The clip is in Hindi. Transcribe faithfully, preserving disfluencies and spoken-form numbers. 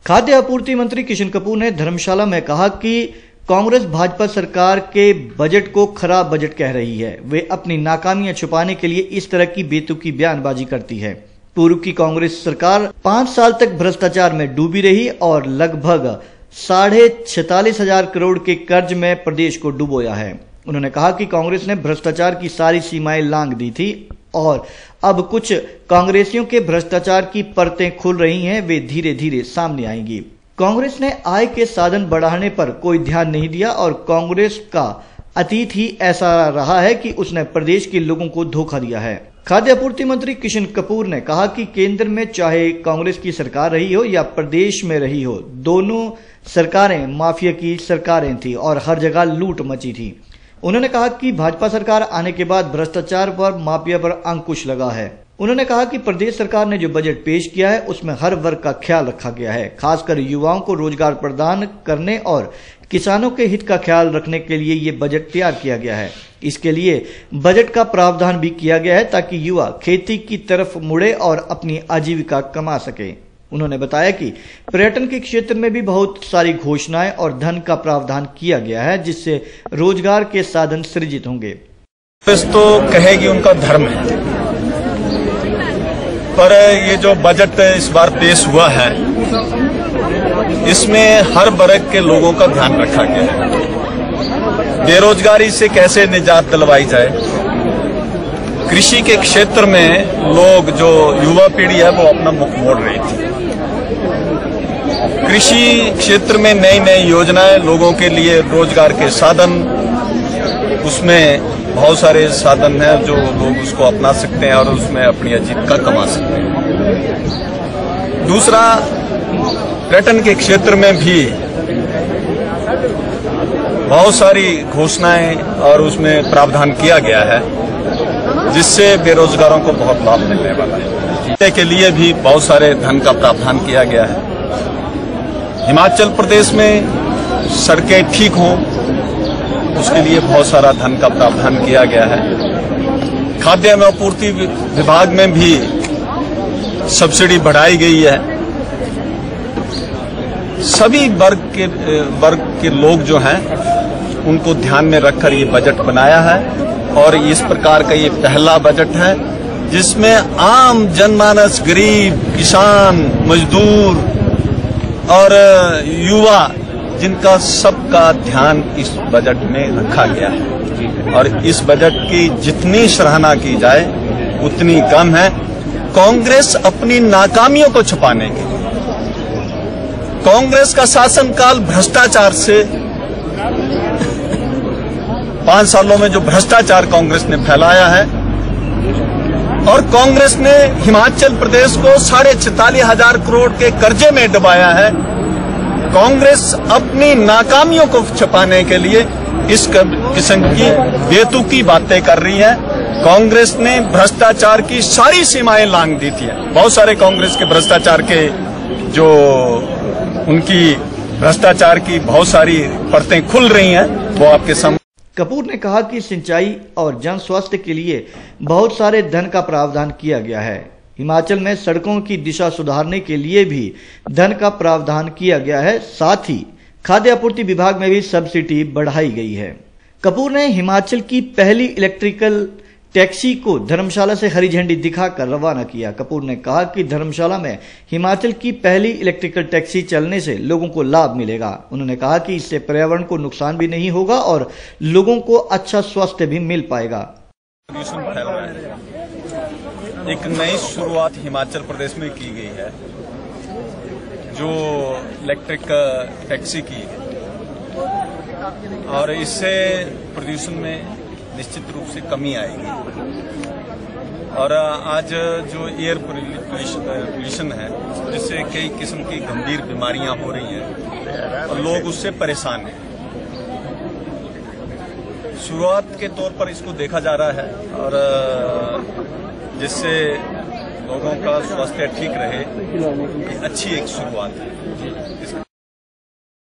खाद्य आपूर्ति मंत्री किशन कपूर ने धर्मशाला में कहा कि कांग्रेस भाजपा सरकार के बजट को खराब बजट कह रही है। वे अपनी नाकामियां छुपाने के लिए इस तरह की बेतुकी बयानबाजी करती है। पूर्व की कांग्रेस सरकार पांच साल तक भ्रष्टाचार में डूबी रही और लगभग साढ़े छतालीस हजार करोड़ के कर्ज में प्रदेश को डुबोया है। उन्होंने कहा कि कांग्रेस ने भ्रष्टाचार की सारी सीमाएं लांघ दी थी और अब कुछ कांग्रेसियों के भ्रष्टाचार की परतें खुल रही हैं, वे धीरे धीरे सामने आएंगी। कांग्रेस ने आय के साधन बढ़ाने पर कोई ध्यान नहीं दिया और कांग्रेस का अतीत ही ऐसा रहा है कि उसने प्रदेश के लोगों को धोखा दिया है। खाद्य आपूर्ति मंत्री किशन कपूर ने कहा कि केंद्र में चाहे कांग्रेस की सरकार रही हो या प्रदेश में रही हो, दोनों सरकारें माफिया की सरकारें थी और हर जगह लूट मची थी। उन्होंने कहा कि भाजपा सरकार आने के बाद भ्रष्टाचार पर माफिया पर अंकुश लगा है। उन्होंने कहा कि प्रदेश सरकार ने जो बजट पेश किया है उसमें हर वर्ग का ख्याल रखा गया है। खासकर युवाओं को रोजगार प्रदान करने और किसानों के हित का ख्याल रखने के लिए ये बजट तैयार किया गया है। इसके लिए बजट का प्रावधान भी किया गया है ताकि युवा खेती की तरफ मुड़े और अपनी आजीविका कमा सके। उन्होंने बताया कि पर्यटन के क्षेत्र में भी बहुत सारी घोषणाएं और धन का प्रावधान किया गया है जिससे रोजगार के साधन सृजित होंगे। तो कहेगी उनका धर्म है, पर ये जो बजट इस बार पेश हुआ है इसमें हर वर्ग के लोगों का ध्यान रखा गया है। बेरोजगारी से कैसे निजात दिलवाई जाए, कृषि के क्षेत्र में लोग जो युवा पीढ़ी है वो अपना मुख मोड़ रही थी। कृषि क्षेत्र में नई नई योजनाएं, लोगों के लिए रोजगार के साधन, उसमें बहुत सारे साधन हैं जो लोग उसको अपना सकते हैं और उसमें अपनी आजीविका कमा सकते हैं। दूसरा, पर्यटन के क्षेत्र में भी बहुत सारी घोषणाएं और उसमें प्रावधान किया गया है जिससे बेरोजगारों को बहुत लाभ मिलने वाला है। के लिए भी बहुत सारे धन का प्रावधान किया गया है। हिमाचल प्रदेश में सड़कें ठीक हों उसके लिए बहुत सारा धन का प्रावधान किया गया है। खाद्य आपूर्ति विभाग में भी सब्सिडी बढ़ाई गई है। सभी वर्ग के वर्ग के लोग जो हैं उनको ध्यान में रखकर ये बजट बनाया है और इस प्रकार का ये पहला बजट है जिसमें आम जनमानस, गरीब, किसान, मजदूर और युवा, जिनका सबका ध्यान इस बजट में रखा गया है और इस बजट की जितनी सराहना की जाए उतनी कम है। कांग्रेस अपनी नाकामियों को छुपाने के लिए, कांग्रेस का शासनकाल भ्रष्टाचार से, पांच सालों में जो भ्रष्टाचार कांग्रेस ने फैलाया है और कांग्रेस ने हिमाचल प्रदेश को साढ़े छतालीस हजार करोड़ के कर्जे में डुबाया है। कांग्रेस अपनी नाकामियों को छुपाने के लिए इस किस्म की बेतुकी बातें कर रही है। कांग्रेस ने भ्रष्टाचार की सारी सीमाएं लांघ दी थी। बहुत सारे कांग्रेस के भ्रष्टाचार के जो उनकी भ्रष्टाचार की बहुत सारी परतें खुल रही हैं वो आपके सामने। कपूर ने कहा कि सिंचाई और जन स्वास्थ्य के लिए बहुत सारे धन का प्रावधान किया गया है। हिमाचल में सड़कों की दिशा सुधारने के लिए भी धन का प्रावधान किया गया है। साथ ही खाद्य आपूर्ति विभाग में भी सब्सिडी बढ़ाई गई है। कपूर ने हिमाचल की पहली इलेक्ट्रिकल टैक्सी को धर्मशाला से हरी झंडी दिखाकर रवाना किया। कपूर ने कहा कि धर्मशाला में हिमाचल की पहली इलेक्ट्रिकल टैक्सी चलने से लोगों को लाभ मिलेगा। उन्होंने कहा कि इससे पर्यावरण को नुकसान भी नहीं होगा और लोगों को अच्छा स्वास्थ्य भी मिल पाएगा। एक नई शुरुआत हिमाचल प्रदेश में की गई है जो इलेक्ट्रिक टैक्सी की और इससे प्रदूषण में निश्चित रूप से कमी आएगी और आज जो एयर पोल्यूशन है जिससे कई किस्म की गंभीर बीमारियां हो रही हैं और लोग उससे परेशान हैं। शुरुआत के तौर पर इसको देखा जा रहा है और जिससे लोगों का स्वास्थ्य ठीक रहे, अच्छी एक शुरुआत है।